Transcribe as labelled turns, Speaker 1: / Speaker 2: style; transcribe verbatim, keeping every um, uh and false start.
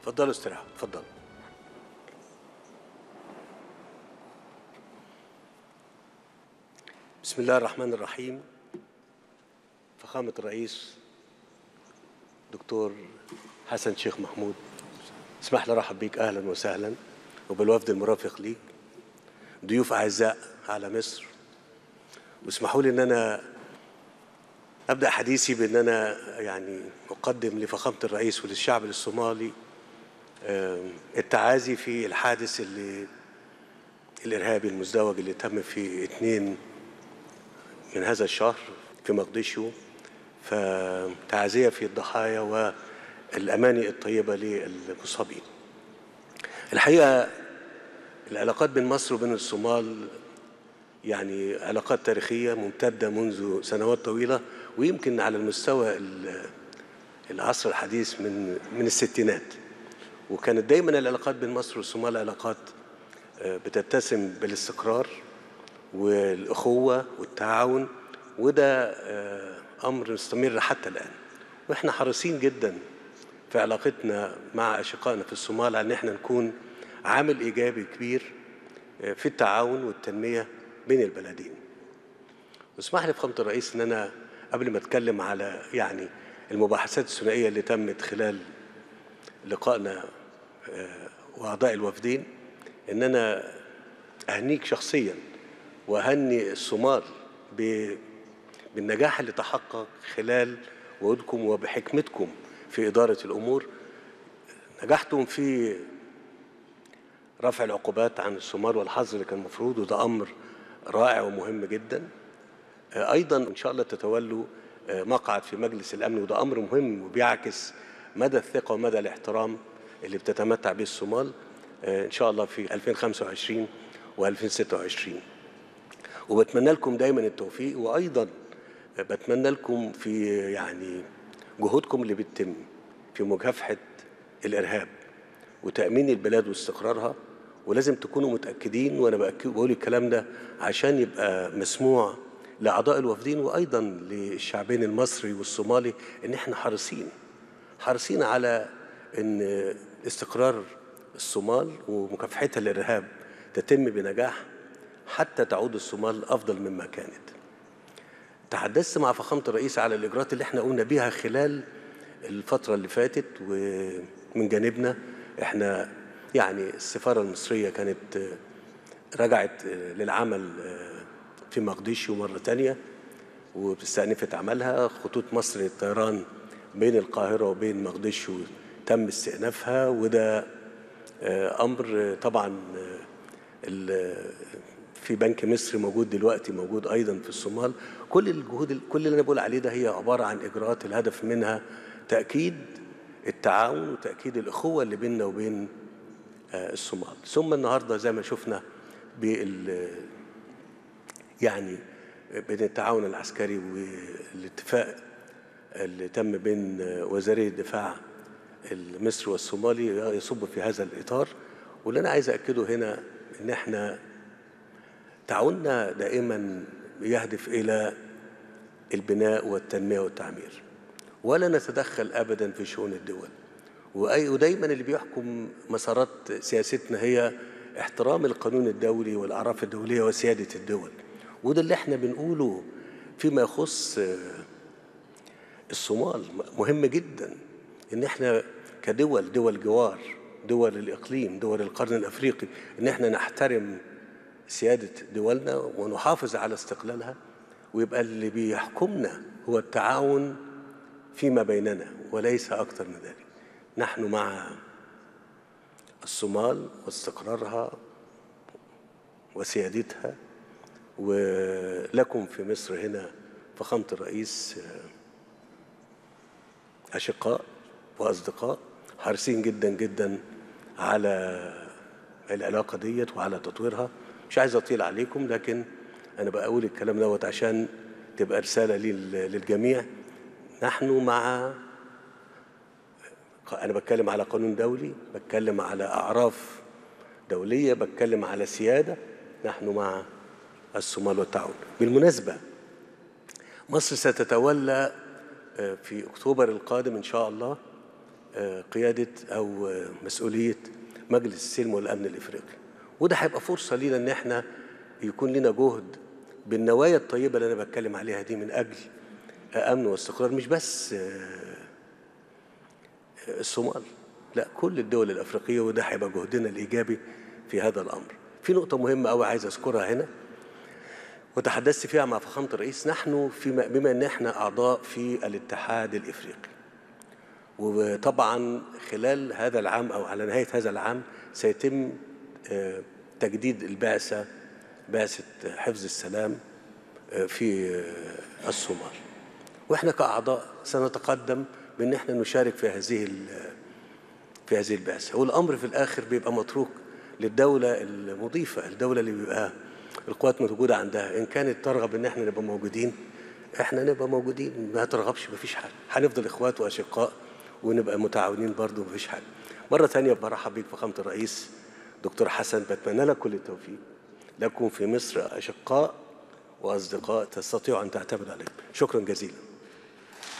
Speaker 1: اتفضلوا استراحوا. اتفضلوا. بسم الله الرحمن الرحيم. فخامة الرئيس دكتور حسن شيخ محمود، اسمح لي ارحب بيك اهلا وسهلا وبالوفد المرافق ليك، ضيوف اعزاء على مصر. واسمحوا لي ان انا ابدا حديثي بان انا يعني اقدم لفخامة الرئيس وللشعب الصومالي التعازي في الحادث اللي الارهابي المزدوج اللي تم في اثنين من هذا الشهر في مقديشو، فتعزية في الضحايا والأماني الطيبة للمصابين. الحقيقة العلاقات بين مصر وبين الصومال يعني علاقات تاريخية ممتدة منذ سنوات طويلة، ويمكن على المستوى العصر الحديث من من الستينات. وكانت دايما العلاقات بين مصر والصومال علاقات بتتسم بالاستقرار والأخوة والتعاون، وده أمر مستمر حتى الآن. وإحنا حريصين جدا في علاقتنا مع أشقائنا في الصومال أن إحنا نكون عامل إيجابي كبير في التعاون والتنمية بين البلدين. واسمح لي فخامة الرئيس أن أنا قبل ما أتكلم على يعني المباحثات الثنائية اللي تمت خلال لقائنا وأعضاء الوفدين، أن أنا أهنيك شخصيا وأهني الصومال بالنجاح اللي تحقق خلال وجودكم وبحكمتكم في إدارة الأمور. نجحتم في رفع العقوبات عن الصومال والحظر اللي كان المفروض، وده أمر رائع ومهم جدا. أيضا إن شاء الله تتولوا مقعد في مجلس الأمن، وده أمر مهم وبيعكس مدى الثقة ومدى الاحترام اللي بتتمتع به الصومال إن شاء الله في ألفين وخمسة وعشرين وألفين وستة وعشرين. وبتمنى لكم دايما التوفيق، وأيضا بتمنى لكم في يعني جهودكم اللي بتتم في مكافحة الإرهاب وتأمين البلاد واستقرارها. ولازم تكونوا متأكدين، وأنا بقول الكلام ده عشان يبقى مسموع لأعضاء الوفدين وأيضا للشعبين المصري والصومالي، إن إحنا حريصين حريصين على إن استقرار الصومال ومكافحتها للإرهاب تتم بنجاح حتى تعود الصومال أفضل مما كانت. تحدثت مع فخامة الرئيس على الإجراءات اللي احنا قمنا بيها خلال الفترة اللي فاتت، ومن جانبنا احنا يعني السفارة المصرية كانت رجعت للعمل في مقديشو مرة تانية واستأنفت عملها. خطوط مصر للطيران بين القاهرة وبين مقديشو تم استئنافها، وده أمر طبعا في بنك مصر موجود دلوقتي موجود أيضا في الصومال. كل الجهود كل اللي أنا بقول عليه ده هي عبارة عن إجراءات الهدف منها تأكيد التعاون وتأكيد الأخوة اللي بيننا وبين الصومال. ثم النهاردة زي ما شفنا بال يعني بين التعاون العسكري والاتفاق اللي تم بين وزيري الدفاع المصري والصومالي يصب في هذا الإطار. واللي أنا عايز أكده هنا إن إحنا تعاوننا دائما يهدف إلى البناء والتنمية والتعمير، ولا نتدخل أبدا في شؤون الدول. ودايما اللي بيحكم مسارات سياستنا هي احترام القانون الدولي والأعراف الدولية وسيادة الدول. وده اللي احنا بنقوله فيما يخص الصومال. مهم جدا ان احنا كدول دول جوار دول الإقليم دول القرن الأفريقي ان احنا نحترم سيادة دولنا ونحافظ على استقلالها، ويبقى اللي بيحكمنا هو التعاون فيما بيننا وليس أكثر من ذلك. نحن مع الصومال واستقرارها وسيادتها، ولكم في مصر هنا فخامة الرئيس أشقاء وأصدقاء حريصين جدا جدا على العلاقة ديت وعلى تطويرها. مش عايز أطيل عليكم، لكن أنا بقول الكلام دوت عشان تبقى رسالة للجميع. نحن مع أنا بتكلم على قانون دولي، بتكلم على أعراف دولية، بتكلم على سيادة. نحن مع الصومال والتعاون. بالمناسبة مصر ستتولى في أكتوبر القادم إن شاء الله قيادة أو مسؤولية مجلس السلم والأمن الإفريقي. وده هيبقى فرصة لينا إن احنا يكون لنا جهد بالنوايا الطيبة اللي أنا بتكلم عليها دي من أجل أمن واستقرار، مش بس الصومال، لا كل الدول الأفريقية، وده هيبقى جهدنا الإيجابي في هذا الأمر. في نقطة مهمة أوي عايز أذكرها هنا وتحدثت فيها مع فخامة الرئيس. نحن فيما بما أن احنا أعضاء في الاتحاد الإفريقي، وطبعا خلال هذا العام أو على نهاية هذا العام سيتم تجديد البعثة، بعثة حفظ السلام في الصومال، واحنا كأعضاء سنتقدم بأن احنا نشارك في هذه في هذه البعثة. والأمر في الآخر بيبقى متروك للدولة المضيفة، الدولة اللي بيبقى القوات موجودة عندها. إن كانت ترغب إن احنا نبقى موجودين احنا نبقى موجودين، ما ترغبش مفيش حاجة، هنفضل إخوات وأشقاء ونبقى متعاونين برضو مفيش حاجة. مرة ثانية برحب بيك فخامة الرئيس دكتور حسن، بتمنى لك كل التوفيق. لكم في مصر أشقاء وأصدقاء تستطيعوا أن تعتمدوا عليهم. شكرا جزيلا.